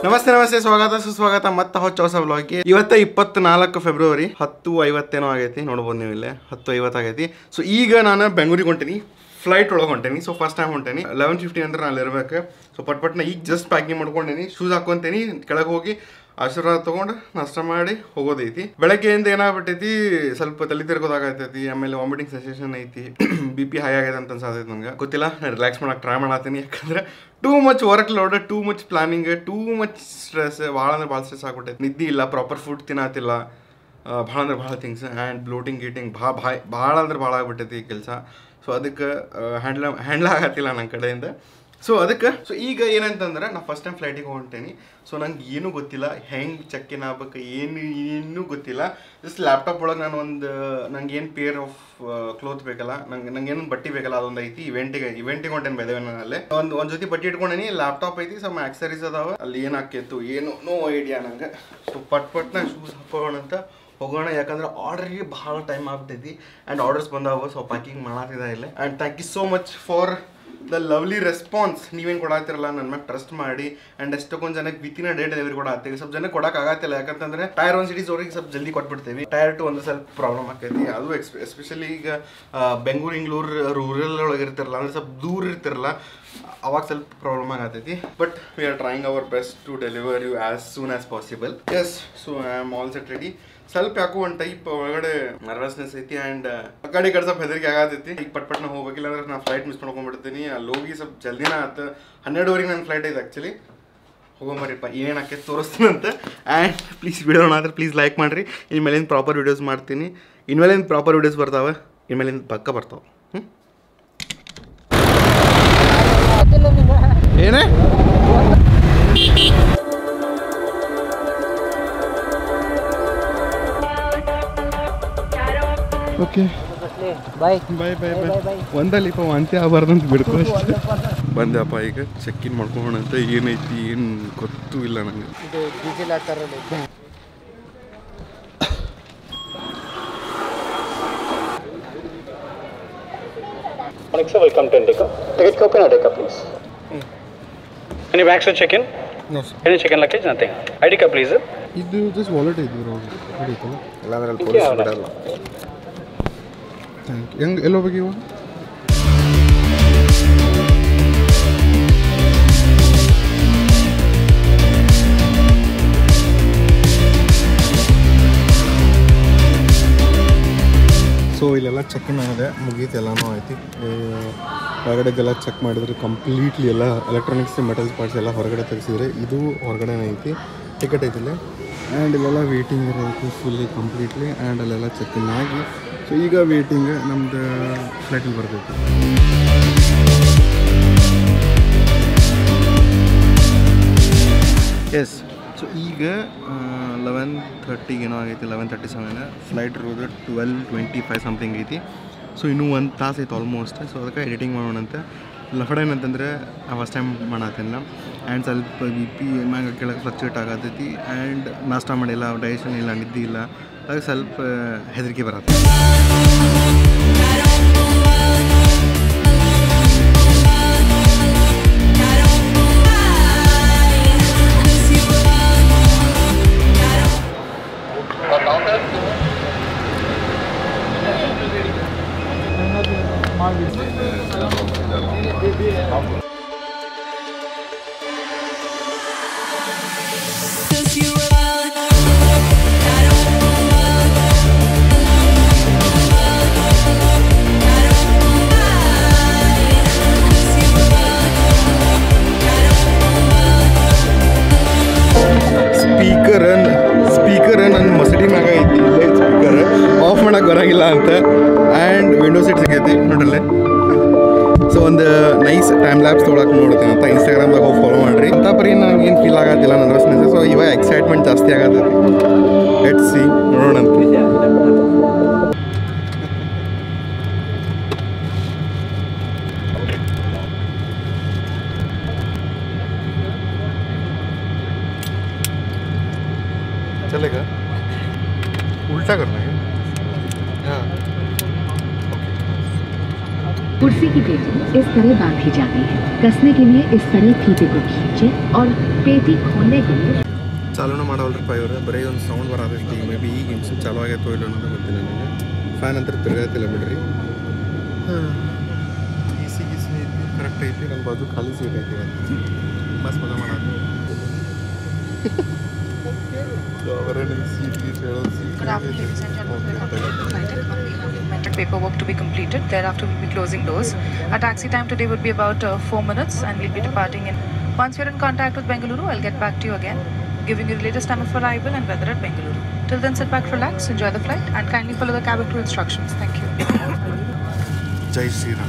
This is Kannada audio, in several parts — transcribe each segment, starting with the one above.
ನಮಸ್ತೆ ನಮಸ್ತೆ ಸ್ವಾಗತ ಸುಸ್ವಾಗತ ಮತ್ತೆ ಹೊಸ ವ್ಲಾಗ್ಗೆ ಇವತ್ತ 24 ಫೆಬ್ರವರಿ 10:50 ಏನೋ ಆಗೈತಿ ನೋಡಬಹುದು ನೀವು ಇಲ್ಲೇ 10:50 ಆಗೈತಿ ಸೊ ಈಗ ನಾನು ಬೆಂಗಳೂರಿಗೆ ಹೊಂಟೇನಿ ಫ್ಲೈಟ್ ಒಳಗೆ ಹೊಂಟೇನಿ ಸೊ ಫಸ್ಟ್ ಟೈಮ್ ಹೊಂಟೇನಿ 11:50 ಅಂದ್ರೆ ನಾನು ಇರಬೇಕು ಸೊ ಪಟ್ನ ಈಗ ಜಸ್ಟ್ ಪ್ಯಾಕಿಂಗ್ ಮಾಡ್ಕೊಂಡೇನಿ ಶೂಸ್ ಹಾಕೊಂತೇನಿ ಕೆಳಗೆ ಹೋಗಿ ಆಶೀರ್ವಾದ ತಗೊಂಡು ನಾಷ್ಟ ಮಾಡಿ ಹೋಗೋದೈತಿ ಬೆಳಗ್ಗೆಯಿಂದ ಏನಾಗ್ಬಿಟ್ಟೈತಿ ಸ್ವಲ್ಪ ತಲೆ ತಿರ್ಗೋದಾಗೈತೈತಿ ಆಮೇಲೆ ವಾಮಿಟಿಂಗ್ ಸೆನ್ಸೇಷನ್ ಐತಿ BP ಹೈ ಆಗೈತೆ ಅಂತ ಅನ್ಸಾತೈತಿ ನಂಗೆ ಗೊತ್ತಿಲ್ಲ ನಾನು ರಿಲ್ಯಾಕ್ಸ್ ಮಾಡಕ್ಕೆ ಟ್ರೈ ಮಾಡತ್ತೀನಿ ಯಾಕಂದ್ರೆ too much work load too much planning too much stress ಭಾಳ ಅಂದ್ರೆ ಭಾಳ ಸ್ಟ್ರೆಸ್ ಆಗ್ಬಿಟ್ಟೈತಿ ನಿದ್ದೆ ಇಲ್ಲ ಪ್ರಾಪರ್ ಫುಡ್ ತಿನ್ನತ್ತಿಲ್ಲ ಭಾಳ ಅಂದ್ರೆ ಭಾಳ ಥಿಂಗ್ಸ್ ಆ್ಯಂಡ್ ಬ್ಲೋಟಿಂಗ್ ಗೀಟಿಂಗ್ ಭಾಳ ಅಂದ್ರೆ ಭಾಳ ಆಗ್ಬಿಟ್ಟೈತಿ ಈ ಕೆಲಸ ಸೊ ಅದಕ್ಕೆ ಹ್ಯಾಂಡ್ಲ್ ಆಗತ್ತಿಲ್ಲ ನನ್ನ ಕಡೆಯಿಂದ ಸೊ ಅದಕ್ಕೆ ಸೊ ಈಗ ಏನಂತಂದ್ರೆ ನಾನು ಫಸ್ಟ್ ಟೈಮ್ ಫ್ಲೈಟಿಗೆ ಹೊಂಟೇನಿ ಸೊ ನಂಗೆ ಏನೂ ಗೊತ್ತಿಲ್ಲ ಹೆಂಗೆ ಚೆಕ್ ಇನ್ ಆಗ್ಬೇಕು ಏನೂ ಗೊತ್ತಿಲ್ಲ ಜಸ್ಟ್ ಲ್ಯಾಪ್ಟಾಪ್ ಒಳಗೆ ನಾನು ನಂಗೆ ಏನು ಪೇರ್ ಆಫ್ ಕ್ಲೋತ್ ಬೇಕಲ್ಲ ನಂಗೆ ಏನು ಬಟ್ಟೆ ಬೇಕಲ್ಲ ಅದೊಂದು ಐತಿ ಇವೆಂಟಿಗೆ ಹೊಂಟೇನಿ ಬೆದವೆ ನನ್ನಲ್ಲೇ ಒಂದು ಜೊತೆ ಬಟ್ಟೆ ಇಟ್ಕೊಂಡೇನಿ ಲ್ಯಾಪ್ಟಾಪ್ ಐತಿ ಸಮ್ ಆಕ್ಸರೀಸ್ ಅದಾವ ಅಲ್ಲಿ ಏನು ಹಾಕಿತ್ತು ಏನು ನೋ ಐಡಿಯಾ ನಂಗೆ ಸೊ ಪಟ್ನ ಶೂಸ್ ಹಾಕೋಣ ಅಂತ ಹೋಗೋಣ ಯಾಕಂದ್ರೆ ಆರ್ಡರ್ಗೆ ಭಾಳ ಟೈಮ್ ಆಗ್ಬಿಟ್ಟೈತಿ ಆ್ಯಂಡ್ ಆರ್ಡರ್ಸ್ ಬಂದಾವ ಸೊ ಪ್ಯಾಕಿಂಗ್ ಮಾಡತ್ತಿದೆ ಇಲ್ಲ and thank you so much for the lovely response ನೀವೇನು ಕೊಡಾತಿರಲ್ಲ ನನ್ನ ಮ್ಯಾಗೆ ಟ್ರಸ್ಟ್ ಮಾಡಿ ಆ್ಯಂಡ್ ಎಷ್ಟೊಂದು ಜನಕ್ಕೆ ವಿತಿನ್ ಡೇಟ್ ಡೆಲಿವರಿ ಕೊಡಾತೀವಿ ಸ್ವಲ್ಪ ಜನಕ್ಕೆ ಕೊಡೋಕ್ಕಾಗತ್ತಿಲ್ಲ ಯಾಕಂತಂದ್ರೆ ಟೈರ್ 1 ಸಿಟೀಸ್ ಅವ್ರಿಗೆ ಸ್ವಲ್ಪ ಜಲ್ದಿ ಕೊಟ್ಬಿಡ್ತೀವಿ ಟೈರ್ 2 ಒಂದು ಸ್ವಲ್ಪ ಪ್ರಾಬ್ಲಮ್ ಆಕೈತಿ ಅದು ಎಸ್ಪೆಷಲಿ ಈಗ ಬೆಂಗಳೂರು ಇಂಗ್ಳೂರು ರೂರಲ್ ಒಳಗೆ ಇರ್ತಿರಲ್ಲ ಅಂದ್ರೆ ಸ್ವಲ್ಪ ದೂರ ಇರ್ತಿರಲ್ಲ ಅವಾಗ ಸ್ವಲ್ಪ ಪ್ರಾಬ್ಲಮ್ ಆಗತೈತಿ but we are trying our best to deliver you as soon as possible yes so I am all set ready ಸ್ವಲ್ಪ ಯಾಕೋ ಒಂದು ಟೈಪ್ ಒಳಗಡೆ ನರ್ವಸ್ನೆಸ್ ಐತಿ ಆ್ಯಂಡ್ ಆ ಕಡೆ ಸ್ವಲ್ಪ ಹೆದರಿಕೆ ಆಗತೈತಿ ಈಗ ಪಟ್ನ ಹೋಗ್ಬೇಕಿಲ್ಲ ಅಂದ್ರೆ ನಾನು ಫ್ಲೈಟ್ ಮಿಸ್ ಮಾಡ್ಕೊಂಡ್ಬಿಡ್ತೀನಿ ಅಲ್ಲಿ ಹೋಗಿ ಸ್ವಲ್ಪ ಜಲ್ದಿನ ಆಯ್ತು 12 ನನ್ನ ಫ್ಲೈಟ್ ಐತೆ ಆ್ಯಕ್ಚುಲಿ ಹೋಗೋಮರಿಪ್ಪ ಏನೇನು ಆಕೈತೆ ತೋರಿಸ್ತೀನಂತ ಆ್ಯಂಡ್ ಪ್ಲೀಸ್ ವಿಡಿಯೋ ಆದ್ರೆ ಪ್ಲೀಸ್ ಲೈಕ್ ಮಾಡಿರಿ ಇನ್ಮೇಲಿಂದ ಪ್ರಾಪರ್ ವೀಡಿಯೋಸ್ ಮಾಡ್ತೀನಿ ಇನ್ಮೇಲಿಂದ ಪ್ರಾಪರ್ ವೀಡಿಯೋಸ್ ಬರ್ತಾವೆ ಇನ್ಮೇಲಿಂದ ಪಕ್ಕ ಬರ್ತಾವೆ ಏನೇ ಓಕೆ ಬಾಯ್ ಬಾಯ್ ಬಾಯ್ ಬಾಯ್ ಒಂದಲ್ಲಿಪ್ಪ ವಾಂತಿ ಆಗಬಾರ್ದಂತ ಬಿಡ್ಕೊ ಬಂದಪ್ಪ ಈಗ ಚೆಕ್ ಇನ್ ಮಾಡ್ಕೊಳ್ಳೋಣ ಅಂತ ಏನೈತಿ ಏನು ಗೊತ್ತೂ ಇಲ್ಲ ನನಗೆ Alexa, welcome to Indigo. Ticket copy and take up, please. Any bags to check in? No, sir. Any check-in luggage? Nothing. ID card, please. ಇದು ಜಸ್ಟ್ ವಾಲೆಟ್ ಐತಿ ಹಿಡಿತಲ್ಲ ಇಲ್ಲಾಂದ್ರೆ ಅಲ್ಲಿ ಪೊಲೀಸ್ ಬಿಡಲ್ಲ ಥ್ಯಾಂಕ್ ಯು ಹೆಂಗೆ ಎಲ್ಲಿ ಹೋಗ್ಬೇಕು ಇವಾಗ ಸೊ ಇಲ್ಲೆಲ್ಲ ಚೆಕ್ ಇನ್ ಆಗಿದೆ ಮುಗೀತು ಎಲ್ಲನೂ ಐತಿ ಹೊರಗಡೆಗೆಲ್ಲ ಚೆಕ್ ಮಾಡಿದ್ರೆ ಕಂಪ್ಲೀಟ್ಲಿ ಎಲ್ಲ ಎಲೆಕ್ಟ್ರಾನಿಕ್ಸ್ ಮೆಟಲ್ಸ್ ಪಾರ್ಟ್ಸ್ ಎಲ್ಲ ಹೊರಗಡೆ ತೆಗೆಸಿದ್ರೆ ಇದು ಹೊರಗಡೆನೇ ಐತಿ ಟಿಕೆಟ್ ಐತಿಲ್ಲ ಆ್ಯಂಡ್ ಇಲ್ಲೆಲ್ಲ ವೇಟಿಂಗ್ ಇರೋದು ಫುಲ್ಲಿ ಕಂಪ್ಲೀಟ್ಲಿ ಆ್ಯಂಡ್ ಅಲ್ಲೆಲ್ಲ ಚೆಕ್ ಇನ್ ಆಗಿ ಸೊ ಈಗ ವೇಟಿಂಗ್ ನಮ್ಮದು ಫ್ಲೈಟಿಗೆ ಬರ್ತೈತಿ ಎಸ್ ಸೊ ಈಗ 11:30 ಏನೋ ಆಗೈತಿ 11:37 ಫ್ಲೈಟ್ ಇರೋದು 12:25 ಸಮಥಿಂಗ್ ಐತಿ ಸೊ ಇನ್ನೂ 1 ತಾಸು ಐತೆ ಆಲ್ಮೋಸ್ಟ್ ಸೊ ಅದಕ್ಕೆ ಎಡಿಟಿಂಗ್ ಮಾಡೋಣ ಅಂತ ಲಫಡ ಏನಂತಂದರೆ ನಾವು ಫಸ್ಟ್ ಟೈಮ್ ಮಾಡತ್ತಿಲ್ಲ ಆ್ಯಂಡ್ ಸ್ವಲ್ಪ BP ಮ್ಯಾಗ ಕೆಳಗೆ ಫ್ಲಕ್ಚುಯೇಟ್ ಆಗತೈತಿ ಆ್ಯಂಡ್ ನಾಷ್ಟ ಮಾಡಿಲ್ಲ ಡೈಜೆಷನ್ ಇಲ್ಲ ನಿದ್ದೆ ಇಲ್ಲ ಅದಕ್ಕೆ ಸ್ವಲ್ಪ ಹೆದರಿಕೆ ಬರತ್ತೆ ಸ್ಪೀಕರ್ ನನ್ನ ಮಸಡಿ ಮ್ಯಾಗ ಐತಿ ಇಲ್ಲೇ ಸ್ಪೀಕರ್ ಆಫ್ ಮಾಡಕ್ಕೆ ಬರೋಂಗಿಲ್ಲ ಅಂತ ಆ್ಯಂಡ್ ವಿಂಡೋ ಸೀಟ್ ಸಿಗೈತಿ ನೋಡ್ರಲ್ಲೇ ಸೊ ಒಂದು ನೈಸ್ ಟೈಮ್ ಲ್ಯಾಬ್ಸ್ ತೊಗೊಳಕ್ಕೆ ನೋಡ್ತೀನಿ ಅಂತ ಇನ್ಸ್ಟಾಗ್ರಾಮ್ದಾಗ ಹೋಗಿ ಫಾಲೋ ಮಾಡಿರಿ ಅಂತ ಪರಿ ನನಗೇನು ಫೀಲ್ ಆಗತ್ತಿಲ್ಲ ನರ್ವಸ್ನೆಸ್ ಸೊ ಇವಾಗ ಎಕ್ಸೈಟ್ಮೆಂಟ್ ಜಾಸ್ತಿ ಆಗತ್ತೆ ಲೆಟ್ಸ್ ಸಿ ನೋಡೋಣ ಅಂತ चलेगा उल्टा करना है हाँ ओके कुर्सी की पेटी इस तरह बांधी जाती है। कसने के लिए इस तरह फीते को खींचे और पेटी खोलने के लिए ಚಾಲೂನ ಮಾಡವಲ್ರಪ್ಪ ಇವ್ರು, ಬರೀ ಒಂದು ಸೌಂಡ್ ಬರೋದೈತಿ. ಮೇ ಬಿ ಈಗ ಇನ್ಸು ಚಾಲು ಆಗೈತೋ ಇಲ್ಲ ಅನ್ನೋದು ಗೊತ್ತಿಲ್ಲ ನನಗೆ. ಫ್ಯಾನ್ ಅಂತ ತಿರ್ಗತ್ತಿಲ್ಲ ಬಿಡ್ರಿ. ಗಿಸಿ ಐತಿ, ಕರೆಕ್ಟ್ ಐತಿ. ನನ್ನ ಬಾಜು ಖಾಲಿ ಸೀಟ್ ಐತಿ. ಬಸ್ ಮಜಾ ಮಾಡೋದು. Paperwork to be completed. Thereafter, we'll be closing doors. Our taxi time today would be about 4 minutes, and we'll be departing in. Once we're in contact with Bengaluru, I'll get back to you again, giving you the latest time of arrival and weather at Bengaluru. Till then, sit back, relax, enjoy the flight, and kindly follow the cabin crew instructions. Thank you. ಜೈ ಶ್ರೀರಾಮ್.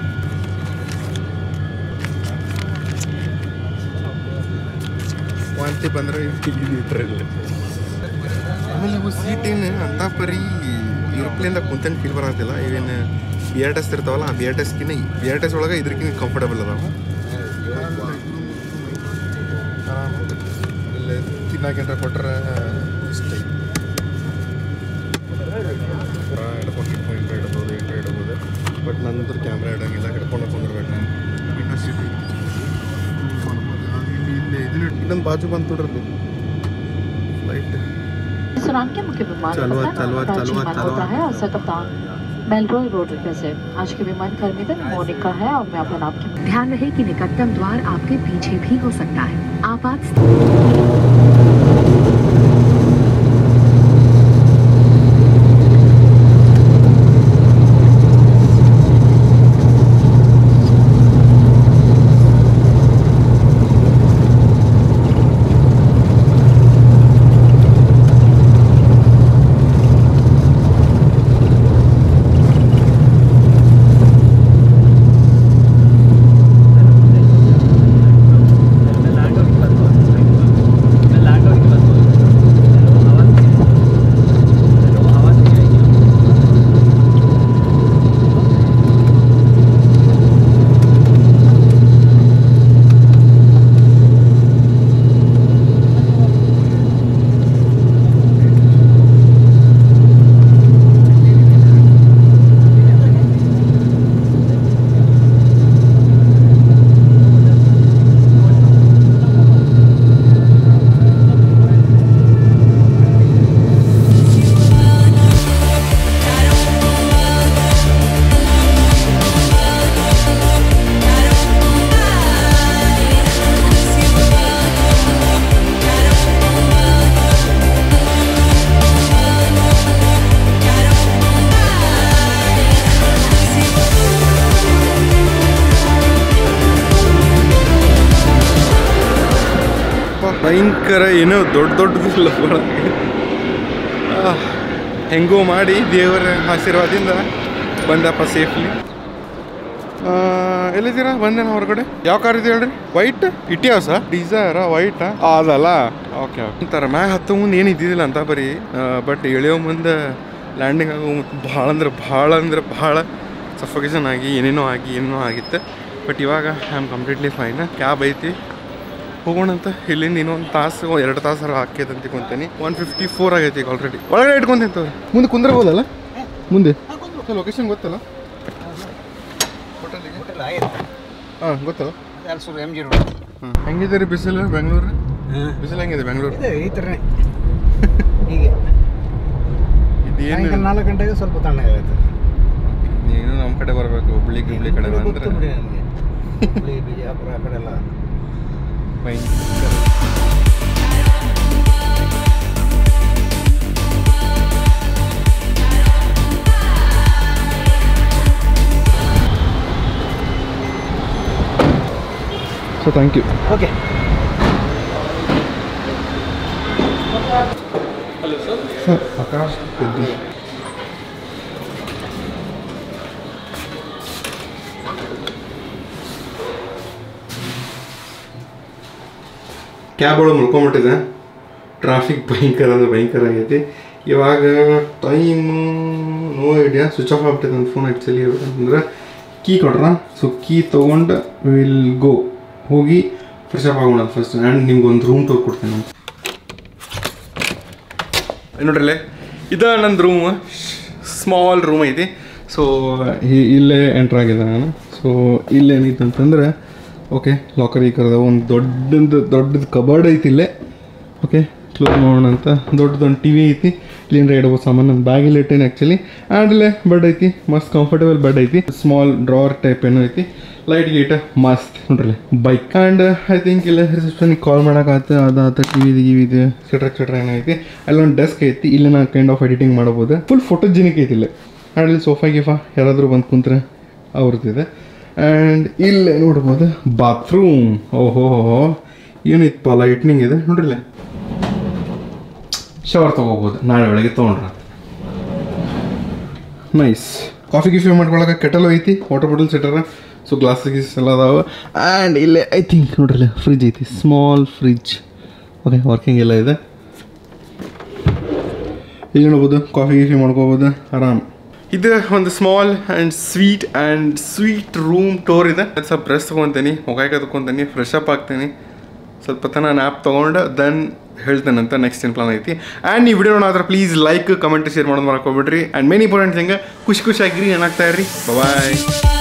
ವಾಂತಿ ಬಂದರೆ ಇದ್ರಲ್ಲಿ ಆಮೇಲೆ ಇವು ಸೀಟ್ ಏನು ಅಂತ ಪರಿ ಏರೋಪ್ಲೇನ್ದಾಗ ಕುಂತಂಗೆ ಫೀಲ್ ಬರತ್ತಿಲ್ಲ. ಇವೇನು BRTS ಇರ್ತಾವಲ್ಲ, ಆ BRTS ಒಳಗೆ ಇದ್ರಕ್ಕಿಂತ ಕಂಫರ್ಟಬಲ್ ಅದಾವ. ಇಲ್ಲೇ ತಿನ್ನಾಕೆಂಟ್ರೆ ಕೊಟ್ರೆ ಇಷ್ಟ ಐತಿ. ಇಡ್ಬೋದು ಬಟ್ ನಂತರ ಕ್ಯಾಮ್ರಾ ಇಡೋಂಗಿಲ್ಲ, ಹಿಡ್ಕೊಂಡು ಹೋಗಿರ್ಬೇಕು ನಾನು. ವಿಂಡೋ ಸೀಟ್ ಇಲ್ಲಿ ಇದನ್ನ ಇನ್ನೊಂದು ಬಾಜು ಬಂದು ನೋಡ್ರಿ ಫ್ಲೈಟ್. के मुख्य विमान होता है और कप्तान मेलरोय रोड से आज के विमान कर्मी दिन मॉर्निंग का है और मैं अपना नाम ध्यान रहे कि निकटतम द्वार आपके पीछे भी हो सकता है। आपात ಭಯಂಕರ ಏನೋ ದೊಡ್ಡದಿಲ್ಲ ಹೆಂಗೋ ಮಾಡಿ ದೇವರ ಆಶೀರ್ವಾದದಿಂದ ಬಂದಪ್ಪ ಸೇಫ್ಲಿ. ಎಲ್ಲಿದ್ದೀರಾ? ಬಂದೇನ ಹೊರಗಡೆ. ಯಾವ ಕಾರ್ ಇದೆ ಹೇಳ್ರಿ? ವೈಟ್ ಇಟಿಯಾಸ ಡಿಸೈರ ವೈಟ ಅದಲ್ಲ. ಓಕೆ ಓಕೆ ಅಂತಾರೆ. ಮ್ಯಾಗ ಹತ್ತು ಮುಂದೆ ಏನು ಇದ್ದಿದ್ದಿಲ್ಲ ಅಂತ ಬರೀ, ಬಟ್ ಎಳೆಯೋ ಮುಂದೆ ಲ್ಯಾಂಡಿಂಗ್ ಆಗೋ ಭಾಳ ಸಫೋಕೇಷನ್ ಆಗಿ ಏನೇನೋ ಆಗಿತ್ತು. ಬಟ್ ಇವಾಗ I am completely fine. Cab ಐತಿ, ಹೋಗೋಣ ಅಂತ. ಇಲ್ಲಿಂದ ಇನ್ನೊಂದು ತಾಸು 2 ತಾಸು ಹಾಕೈತೆ ಅಂತ ತಿಳ್ಕೊತೀನಿ. 154 ಆಗೈತಿ ಈಗ ಆಲ್ರೆಡಿ. ಒಳಗಡೆ ಇಟ್ಕೊಂತಿಂತ ಮುಂದೆ ಕುಂದ್ರಬೋದಲ್ಲ? ಮುಂದೆ ಲೊಕೇಶನ್ ಗೊತ್ತಲ್ಲ? ಹಾಂ ಗೊತ್ತಲ್ಲ. ಹೆಂಗಿದೆ ರೀ ಬಿಸಿಲು ಬೆಂಗಳೂರು? ಬಿಸಿಲು ಹೆಂಗಿದೆ ಬೆಂಗಳೂರು? ಈ ಥರನೇ ಹೀಗೆ. ಇದೇನು 4 ಗಂಟೆಗೆ ಸ್ವಲ್ಪ ತಣ್ಣಗಾಗುತ್ತೆ. ನೀನು ನಮ್ಮ ಕಡೆ ಬರಬೇಕು, ಹುಬ್ಳಿ ಕಡೆ ಬಂದರೆ. ಹುಬ್ಳಿ ಬಿಜಾಪುರ ಆ ಕಡೆ ಎಲ್ಲ so thank you. Okay. Hello sir. Akash Peddi. Cab ಒಳಗೆ ಮುಳ್ಕೊಂಬಿಟ್ಟಿದೆ. ಟ್ರಾಫಿಕ್ ಭಯಂಕರ ಆಗೈತಿ. ಇವಾಗ time no idea, switch off ಆಗ್ಬಿಟ್ಟಿದೆ ನನ್ನ ಫೋನ್. ಆ್ಯಕ್ಚುಲಿ ಹೇಳ್ಬೇಕಂತಂದ್ರೆ ಕೀ ಕೊಟ್ರ. ಸೊ ಕೀ ತೊಗೊಂಡು ವಿಲ್ ಗೋ, ಹೋಗಿ ಫ್ರೆಶ್ ಅಪ್ ಆಗೋಣ ಫಸ್ಟ್. ಆ್ಯಂಡ್ ನಿಮ್ಗೆ ಒಂದು ರೂಮ್ ಟೂರ್ ಕೊಡ್ತೀನಿ ನಾನು. ನೋಡ್ರಲ್ಲೇ ಇದು ನನ್ನ ರೂಮ್, ಸ್ಮಾಲ್ ರೂಮ್ ಐತಿ. ಸೊ ಇಲ್ಲೇ ಎಂಟ್ರ್ ಆಗಿದೆ ನಾನು. ಸೊ ಇಲ್ಲೇನೈತೆ ಅಂತಂದ್ರೆ ಓಕೆ ಲಾಕರ್ ಈ ಕರದ ಒಂದು ದೊಡ್ಡದು ಕಬರ್ಡ್ ಐತಿ ಇಲ್ಲೇ. ಓಕೆ ಕ್ಲೋಸ್ ಮಾಡೋಣ ಅಂತ. ದೊಡ್ಡದೊಂದು ಟಿ ವಿ ಐತಿ. ಇಲ್ಲಿಂದ ಇಡಬಹುದು ಸಾಮಾನು. ನನ್ನ ಬ್ಯಾಗಿಲ್ಲಿ ಇಟ್ಟೇನೆ ಆ್ಯಕ್ಚುಲಿ. ಆ್ಯಂಡ್ ಇಲ್ಲೇ ಬೆಡ್ ಐತಿ, ಮಸ್ತ್ ಕಂಫರ್ಟೇಬಲ್ ಬೆಡ್ ಐತಿ. ಸ್ಮಾಲ್ ಡ್ರಾವರ್ ಟೈಪ್ ಏನೋ ಐತಿ. ಲೈಟ್ ಗೀಟ ಮಸ್ತ್ ನೋಡ್ರಿ ಬೈಕ್. ಆ್ಯಂಡ್ ಐ ಥಿಂಕ್ ಇಲ್ಲ ರಿಸೆಪ್ಷನಿಗೆ ಕಾಲ್ ಮಾಡೋಕ್ಕಾಗತ್ತೆ. ಅದಾತ ಟಿ ವಿದು ಎಕ್ಸೆಟ್ರಾ ಏನೈತಿ. ಅಲ್ಲೊಂದು ಡೆಸ್ಕ್ ಐತಿ. ಇಲ್ಲಿ ನಾನು ಕೈಂಡ್ ಆಫ್ ಎಡಿಟಿಂಗ್ ಮಾಡ್ಬೋದು. ಫುಲ್ ಫೋಟೋಜೆನಿಕ್ ಐತಿ ಇಲ್ಲಿ. ಆ್ಯಂಡ್ ಇಲ್ಲಿ ಸೋಫಾ ಗೀಫಾ ಯಾರಾದರೂ ಬಂದು ಕುಂತ್ರೆ ಅವ್ರದ್ದಿದೆ. ಆ್ಯಂಡ್ ಇಲ್ಲೇ ನೋಡ್ಬೋದು ಬಾತ್ರೂಮ್. ಓಹೋ ಏನಿತ್ತಪ್ಪ ಲೈಟ್ನಿಂಗ್ ಇದೆ ನೋಡ್ರಿಲ್ಲ. ಶವರ್ ತೊಗೋಬೋದು ನಾಳೆ ಬೆಳಗ್ಗೆ ತೊಗೊಂಡ್ರೆ. ನೈಸ್. ಕಾಫಿ ಗಿಫಿ ಮಾಡ್ಕೊಳಕ್ಕೆ ಕೆಟಲ್ ಐತಿ, ವಾಟರ್ ಬಾಟಲ್ಸ್ ಇಟ್ಟಾರ. ಸೊ ಗ್ಲಾಸ್ ಎಲ್ಲ ಅದಾವೆ. ಆ್ಯಂಡ್ ಇಲ್ಲೇ ಐ ಥಿಂಕ್ ನೋಡ್ರಿಲ್ಲ ಫ್ರಿಜ್ ಐತಿ, ಸ್ಮಾಲ್ ಫ್ರಿಜ್. ಓಕೆ ವರ್ಕಿಂಗ್ ಎಲ್ಲ ಇದೆ. ಇಲ್ಲಿ ನೋಡ್ಬೋದು ಕಾಫಿ ಗಿಫಿ ಮಾಡ್ಕೋಬೋದು ಆರಾಮ್. ಇದು ಒಂದು small and sweet room tour ಇದೆ. ಸ್ವಲ್ಪ ಬ್ರಷ್ ತೊಗೊತೀನಿ, ಮುಖಕ್ಕೆ ತೊಗೊತೀನಿ, ಫ್ರೆಶ್ ಅಪ್ ಆಗ್ತೀನಿ, ಸ್ವಲ್ಪ ತನ ನ್ಯಾಪ್ ತೊಗೊಂಡು ದೆನ್ ಹೇಳ್ತೇನಂತ ನೆಕ್ಸ್ಟ್ ಏನು ಪ್ಲಾನ್ ಐತಿ. ಆ್ಯಂಡ್ ಈ ವಿಡಿಯೋ ನೋಡಿದ್ರೆ ಪ್ಲೀಸ್ ಲೈಕ್ ಕಮೆಂಟ್ ಶೇರ್ ಮಾಡೋದು ಮಾಡ್ಕೊಬಿಡ್ರಿ. ಆ್ಯಂಡ್ ಮೇನ್ ಇಂಪಾರ್ಟೆಂಟ್ ಥಿಂಗ್ ಖುಷಿಯಾಗಿರಿ, ಏನಾಗ್ತಾ ಇರ್ರಿ. ಬಾಯ್.